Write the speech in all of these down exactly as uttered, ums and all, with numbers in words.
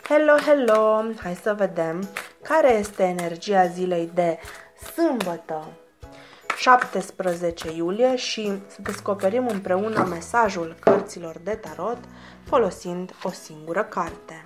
Hello, hello! Hai să vedem care este energia zilei de sâmbătă, șaptesprezece iulie, și să descoperim împreună mesajul cărților de tarot folosind o singură carte.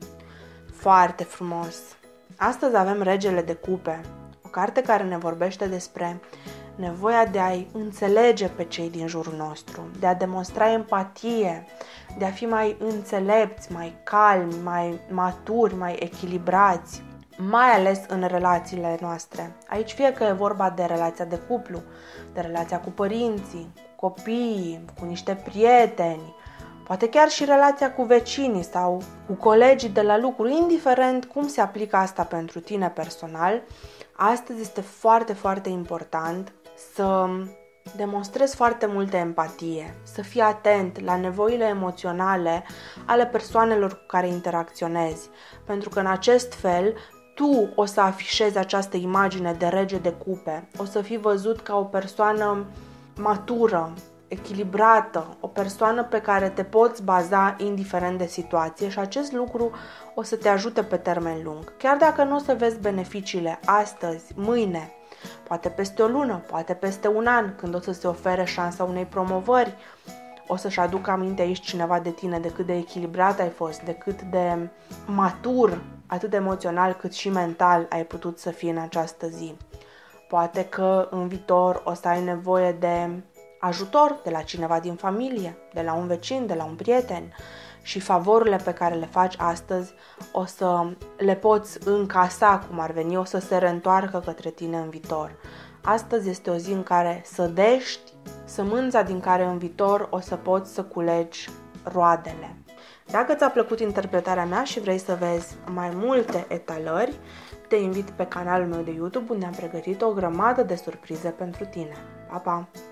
Foarte frumos! Astăzi avem Regele de Cupe, o carte care ne vorbește despre nevoia de a-i înțelege pe cei din jurul nostru, de a demonstra empatie, de a fi mai înțelepți, mai calmi, mai maturi, mai echilibrați, mai ales în relațiile noastre. Aici fie că e vorba de relația de cuplu, de relația cu părinții, cu copiii, cu niște prieteni, poate chiar și relația cu vecinii sau cu colegii de la lucru, indiferent cum se aplică asta pentru tine personal. Astăzi este foarte, foarte important să demonstrezi foarte multă empatie, să fii atent la nevoile emoționale ale persoanelor cu care interacționezi, pentru că în acest fel tu o să afișezi această imagine de rege de cupe, o să fii văzut ca o persoană matură, echilibrată, o persoană pe care te poți baza indiferent de situație, și acest lucru o să te ajute pe termen lung. Chiar dacă nu o să vezi beneficiile astăzi, mâine, poate peste o lună, poate peste un an, când o să se ofere șansa unei promovări, o să-și aducă aminte aici cineva de tine, de cât de echilibrat ai fost, de cât de matur, atât emoțional cât și mental ai putut să fii în această zi. Poate că în viitor o să ai nevoie de ajutor de la cineva din familie, de la un vecin, de la un prieten, și favorurile pe care le faci astăzi o să le poți încasa, cum ar veni, o să se reîntoarcă către tine în viitor. Astăzi este o zi în care sădești sămânța din care în viitor o să poți să culegi roadele. Dacă ți-a plăcut interpretarea mea și vrei să vezi mai multe etalări, te invit pe canalul meu de YouTube, unde am pregătit o grămadă de surprize pentru tine. Pa, pa!